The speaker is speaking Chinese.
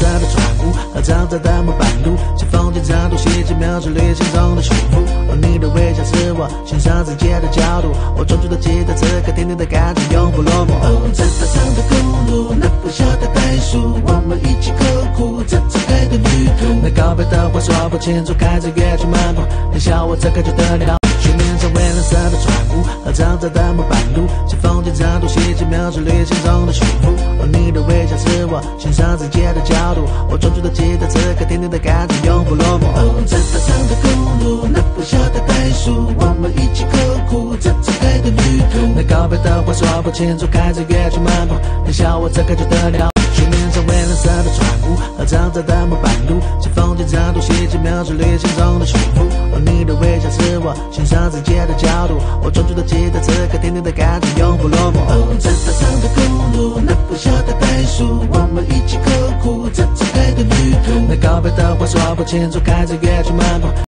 色的船坞和长长的木板路，像风景长度细节描述旅行中的幸福。而你的微笑是我欣赏世界的角度，我专注的期待此刻甜甜的感觉永不落幕。哦，在大上的公路，那不小的袋鼠，我们一起刻苦，这次爱的旅途。那告别的话说不清楚，开着乐去漫步，很想我这个就得了。水面上蔚蓝色的船坞和长长的木板路，像风景长度细节描述旅行中的幸福。而你的微笑是我欣赏世界的角度，我专注的期待此刻甜甜的感觉永不落幕。哦，在大上的公路，那不小的袋鼠，我们一起刻苦，这次爱的旅途。那告别的话说不清楚，开着乐去漫步，很想我这个就得了。水面上蔚蓝色的船坞和长长的木板路，像风景长度细节描述旅行中的幸福。而你的微笑是我欣赏世界的角度，我专注的期待此刻甜甜的感觉永不落幕。哦，在大上的公路，那不小的袋鼠，我们一起刻苦，这次爱的旅途。那告别的话说不清楚，开着乐去漫步。